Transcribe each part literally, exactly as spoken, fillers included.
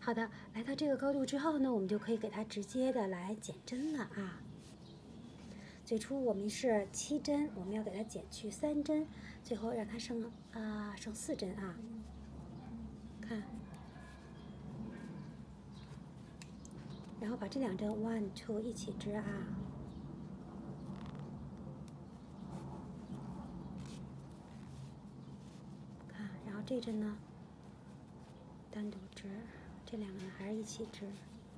好的，来到这个高度之后呢，我们就可以给它直接的来减针了啊。最初我们是七针，我们要给它减去三针，最后让它剩啊、呃、剩四针啊。看，然后把这两针 one two 一起织啊。看，然后这针呢单独织，这两个呢还是一起织。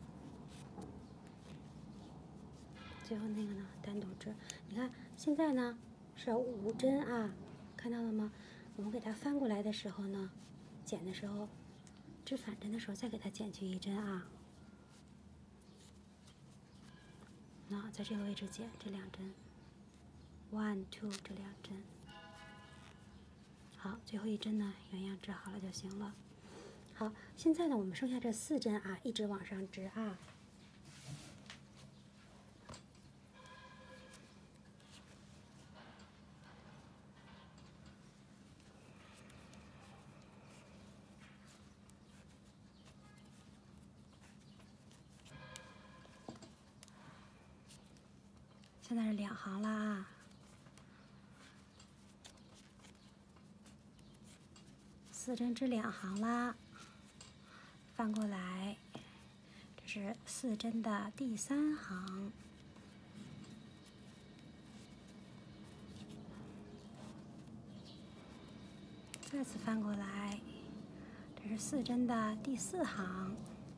最后那个呢单独织。你看现在呢是五针啊，看到了吗？我们给它翻过来的时候呢，剪的时候，织反针的时候再给它减去一针啊。那在这个位置减这两针 ，one two 这两针。好，最后一针呢原样织好了就行了。好，现在呢我们剩下这四针啊，一直往上织啊。现在是两行了啊，四针织两行啦，翻过来，这是四针的第三行，再次翻过来，这是四针的第四行。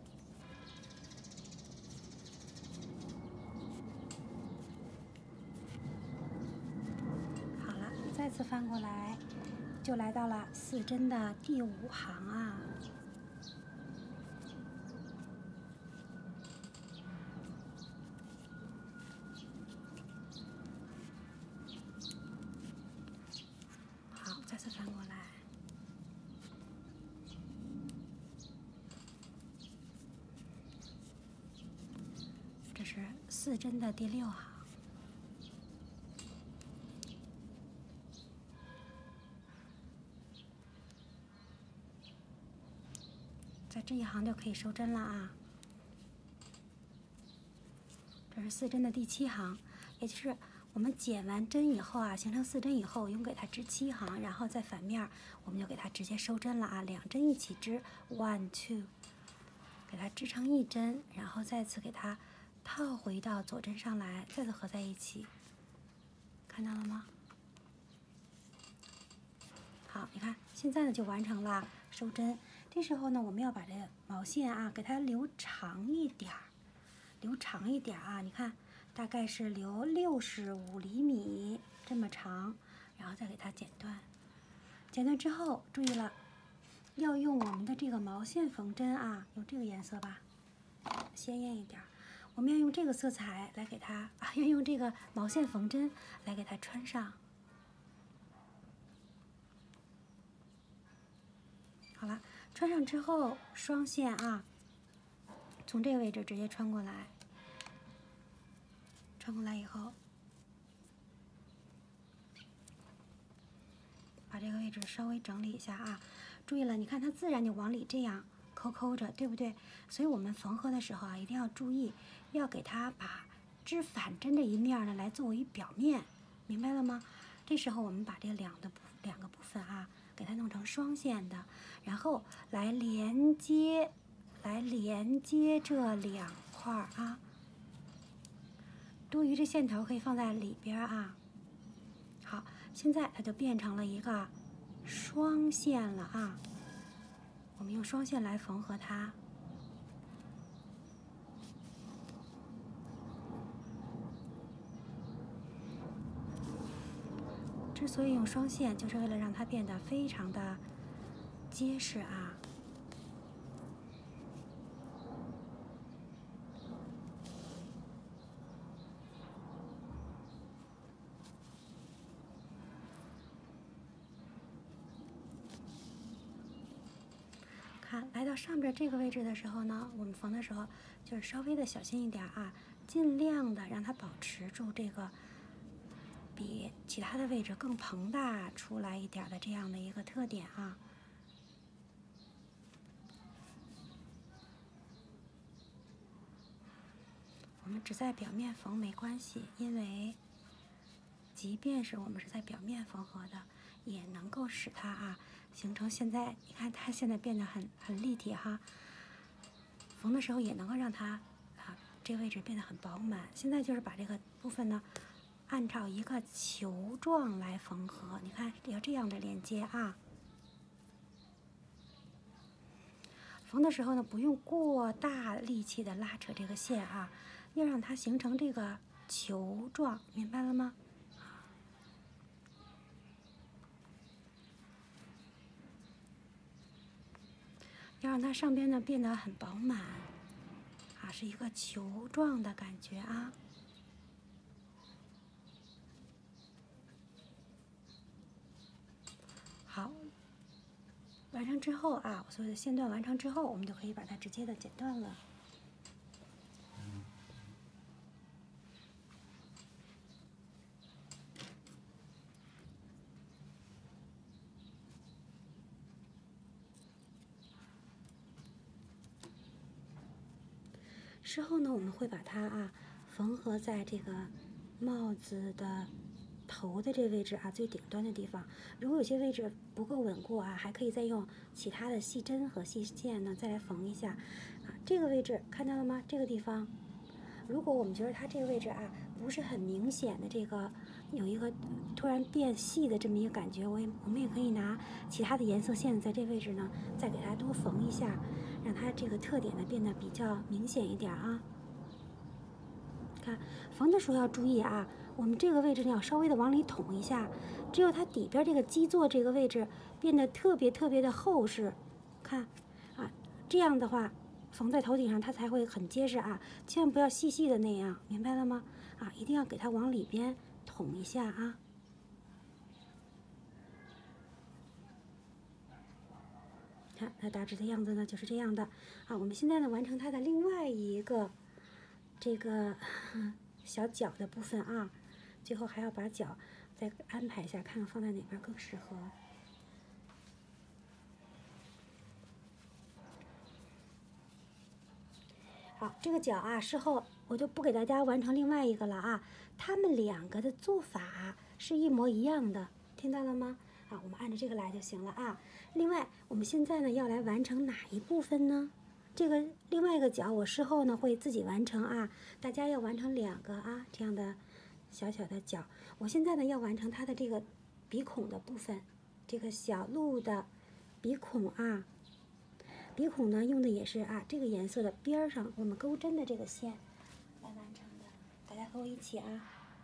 再次翻过来，就来到了四针的第五行啊。好，再次翻过来，这是四针的第六行。在这一行就可以收针了啊。这是四针的第七行，也就是我们剪完针以后啊，形成四针以后，用给它织七行，然后在反面我们就给它直接收针了啊，两针一起织 ，one two， 给它织成一针，然后再次给它套回到左针上来，再次合在一起，看到了吗？好，你看现在呢就完成了收针。这时候呢，我们要把这个毛线啊，给它留长一点儿，留长一点啊。你看，大概是留六十五厘米这么长，然后再给它剪断。剪断之后，注意了，要用我们的这个毛线缝针啊，用这个颜色吧，鲜艳一点。我们要用这个色彩来给它啊，要用这个毛线缝针来给它穿上。好了。穿上之后，双线啊，从这个位置直接穿过来，穿过来以后，把这个位置稍微整理一下啊。注意了，你看它自然就往里这样抠抠着，对不对？所以我们缝合的时候啊，一定要注意，要给它把织反针这一面呢来作为表面，明白了吗？这时候我们把这两的两个部分啊，给它弄成双线的，然后来连接，来连接这两块儿啊。多余的线头可以放在里边啊。好，现在它就变成了一个双线了啊。我们用双线来缝合它。之所以用双线，就是为了让它变得非常的结实啊。看，来到上边这个位置的时候呢，我们缝的时候就是稍微的小心一点啊，尽量的让它保持住这个比其他的位置更膨大出来一点的这样的一个特点啊。 只在表面缝没关系，因为即便是我们是在表面缝合的，也能够使它啊形成现在，你看它现在变得很很立体哈。缝的时候也能够让它啊这个位置变得很饱满。现在就是把这个部分呢，按照一个球状来缝合，你看要这样的连接啊。缝的时候呢，不用过大力气的拉扯这个线啊，要让它形成这个球状，明白了吗？要让它上边呢变得很饱满，啊，是一个球状的感觉啊。好，完成之后啊，所有的线段完成之后，我们就可以把它直接的剪断了。之后呢，我们会把它啊缝合在这个帽子的头的这个位置啊，最顶端的地方。如果有些位置不够稳固啊，还可以再用其他的细针和细线呢再来缝一下。啊，这个位置看到了吗？这个地方，如果我们觉得它这个位置啊不是很明显的这个有一个突然变细的这么一个感觉，我也我们也可以拿其他的颜色线在这位置呢再给它多缝一下。让它这个特点呢变得比较明显一点啊。看缝的时候要注意啊，我们这个位置呢要稍微的往里捅一下，只有它底边这个基座这个位置变得特别特别的厚实，看啊，这样的话缝在头顶上它才会很结实啊，千万不要细细的那样，明白了吗？啊，一定要给它往里边捅一下啊。看它大致的样子呢，就是这样的啊。我们现在呢完成它的另外一个这个小脚的部分啊，最后还要把脚再安排一下，看看放在哪边更适合。好，这个脚啊，事后我就不给大家完成另外一个了啊。他们两个的做法是一模一样的，听到了吗？啊，我们按照这个来就行了啊。另外，我们现在呢要来完成哪一部分呢？这个另外一个脚，我事后呢会自己完成啊。大家要完成两个啊，这样的小小的脚。我现在呢要完成它的这个鼻孔的部分，这个小鹿的鼻孔啊。鼻孔呢用的也是啊这个颜色的边上我们钩针的这个线来完成的，大家和我一起啊。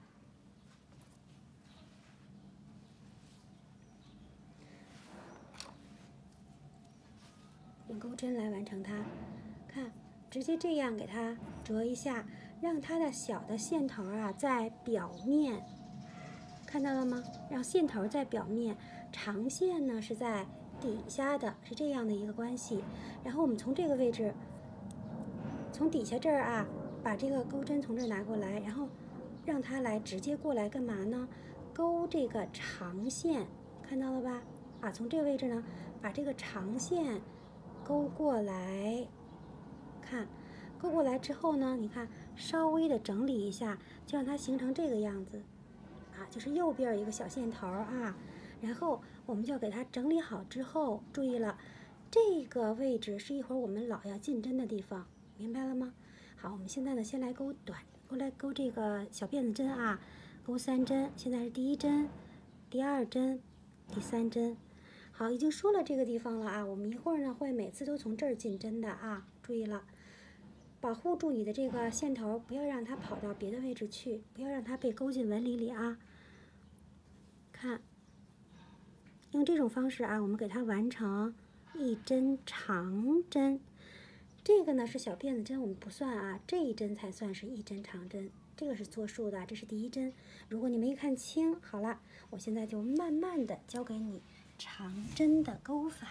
用钩针来完成它，看，直接这样给它折一下，让它的小的线头啊在表面，看到了吗？让线头在表面，长线呢是在底下的，是这样的一个关系。然后我们从这个位置，从底下这儿啊，把这个钩针从这儿拿过来，然后让它来直接过来干嘛呢？勾这个长线，看到了吧？啊，从这个位置呢，把这个长线勾过来，看，勾过来之后呢，你看稍微的整理一下，就让它形成这个样子，啊，就是右边一个小线头啊，然后我们就要给它整理好之后，注意了，这个位置是一会儿我们老要进针的地方，明白了吗？好，我们现在呢，先来钩短，钩来钩这个小辫子针啊，钩三针，现在是第一针、第二针、第三针。好，已经说了这个地方了啊，我们一会儿呢会每次都从这儿进针的啊，注意了，保护住你的这个线头，不要让它跑到别的位置去，不要让它被勾进纹理里啊。看，用这种方式啊，我们给它完成一针长针。这个呢是小辫子针，我们不算啊，这一针才算是一针长针，这个是作数的，这是第一针。如果你没看清，好了，我现在就慢慢的教给你长针的钩法。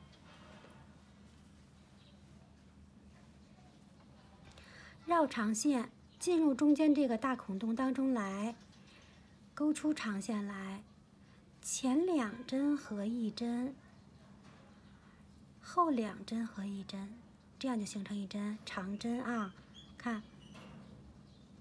绕长线进入中间这个大孔洞当中来，勾出长线来，前两针合一针，后两针合一针，这样就形成一针长针啊。看，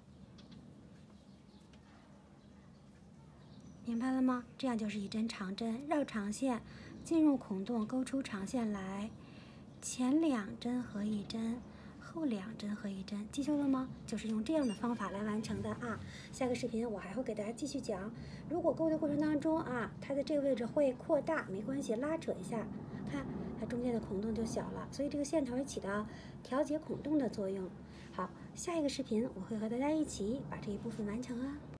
明白了吗？这样就是一针长针，绕长线，进入孔洞，勾出长线来，前两针合一针，后两针合一针，记住了吗？就是用这样的方法来完成的啊。下个视频我还会给大家继续讲，如果勾的过程当中啊，它的这个位置会扩大，没关系，拉扯一下，看它中间的孔洞就小了，所以这个线头起到调节孔洞的作用。好，下一个视频我会和大家一起把这一部分完成啊。